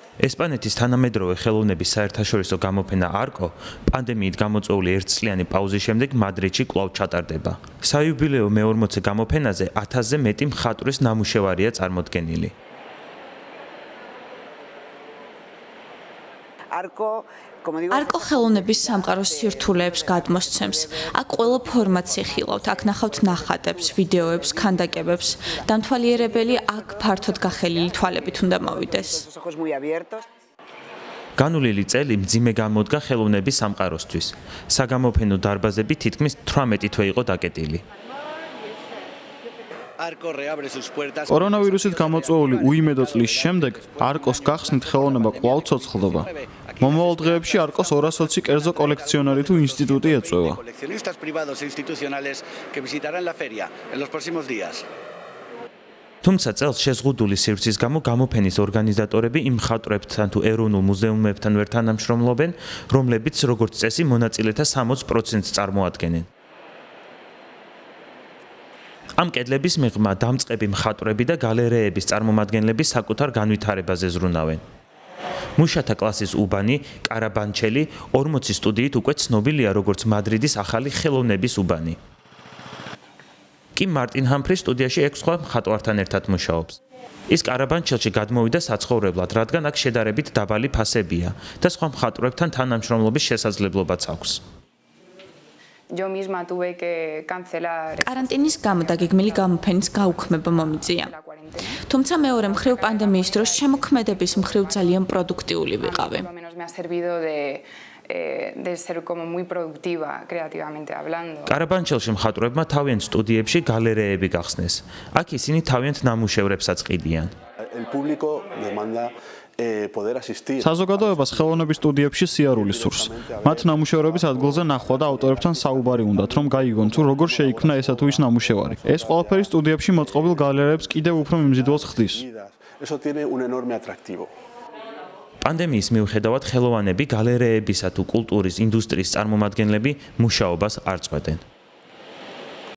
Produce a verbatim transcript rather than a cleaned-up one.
ესპანეთის თანამედროვე ხელოვნების საერთაშორისო გამოფენა არკო პანდემიით გამოწვეული ერთწლიანი პაუზის შემდეგ მადრიდში კვლავ ჩატარდება. საიუბილეო მეორმოცე გამოფენაზე ათასზე მეტი მხატვრის ნამუშევარია წარმოდგენილი. არკო ხელოვნების სამყაროს სირთულეებს გადმოსცემს. აქ ყველა ფორმატს იხილავთ, აქ ნახავთ ნახატებს, ვიდეოებს, ქანდაკებებს. დამთვალიერებელი აქ ფართოდ გახელილი თვალებით უნდა მოვიდეს. განვლილი წელი მძიმე გამოდგა ხელოვნების სამყაროსთვის. საგამოფენო დარბაზები თითქმის თვრამეტი თვე იყო დაკეტილი. კორონავირუსით გამოწვეული უიმედო წლის შემდეგ არკოს გახსნით ხელოვნება კვლავ ცოცხლდება. მომავალ დღეებში არკოს ორას ოცი კერძო კოლექციონერი თუ ინსტიტუტი ეწევა. თუმცა წელს შეზღუდული სივრცის გამო გამოფენის ორგანიზატორები იმ მხატვრებთან თუ ეროვნულ მუზეუმებთან ვერ თანამშრომლობენ, რომლებიც როგორც წესი მონაწილეთა სამოცდ პროცენტს წარმოადგენენ. ამ კედლების მიღმა დამწყები მხატვრები და გალერეების წარმომადგენლები საკუთარ განვითარებაზე ზრუნავენ. მუშათა კლასის უბანი, კარაბანჩელი, ორმოცი სტუდიით უკვე ცნობილია როგორც მადრიდის ახალი ხელოვნების უბანი. კი მარტინ ჰამფრის სტუდიაში ექვს სხვა მხატვართან ერთად მუშაობს. ის კარაბანჩელში გადმოვიდა საცხოვრებლად, რადგან აქ შედარებით დაბალი ფასებია და სხვა მხატვრებთან თანამშრომლობის შესაძლებლობაც აქვს. კარანტინის გამო დაგეგმილი გამოფენის გაუქმება მომიწია. თუმცა მეორე მხრივ პანდემიის დროს შემოქმედების მხრივ ძალიან პროდუქტიული ვიყავი. კარაბანჩელში მხატვრებმა თავიანთ სტუდიებში გალერეები გახსნეს. აქ ისინი თავიანთ ნამუშევრებსაც ყიდიან. საზოგადოებას ხელოვნების სტუდიებში სიარული სურს. მათ ნამუშევრების ადგილზე ნახვა და ავტორებთან საუბარი უნდათ, რომ გაიგონ თუ როგორ შეიქმნა ესა თუ ის ნამუშევარი. ეს ყველაფერი სტუდიებში მოწყობილ გალერეებს კიდევ უფრო მიმზიდველს ხდის. პანდემიის მიუხედავად ხელოვანები, გალერეებისა თუ კულტურის, ინდუსტრიის წარმომადგენლები მუშაობას არ წყვეტენ.